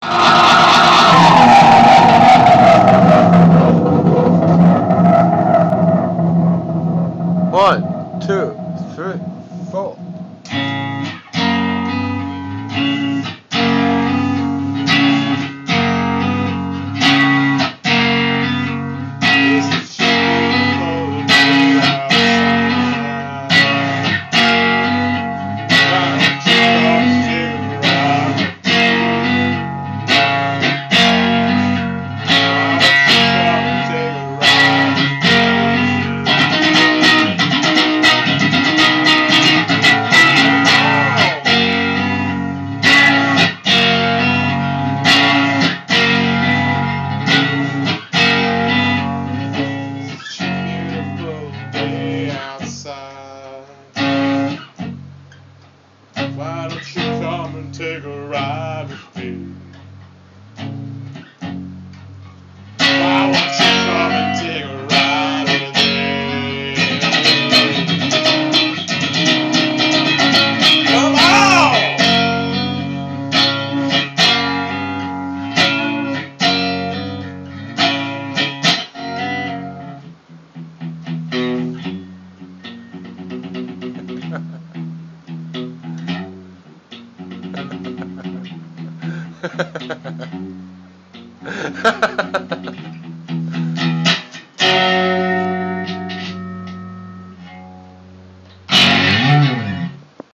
One, two, three, four. Why don't you come and take a ride with me? Why won't you come and take a ride with me? Come on! Ha ha ha ha.